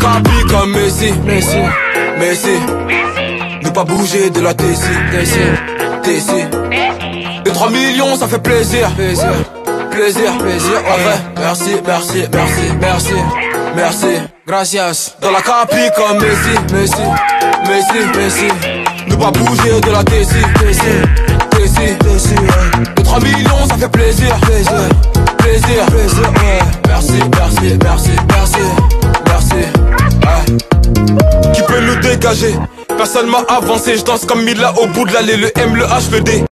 capi comme Messi. Ne pas bouger de la TC. Et 3 millions ça fait plaisir. En vrai, merci. Gracias. Dans la capi comme Messi. Ne pas bouger de la TC. Et 3 millions ça fait plaisir. Merci. Qui peut nous dégager? Personne m'a avancé, je danse comme Mila au bout de l'allée, le M, le H, le D.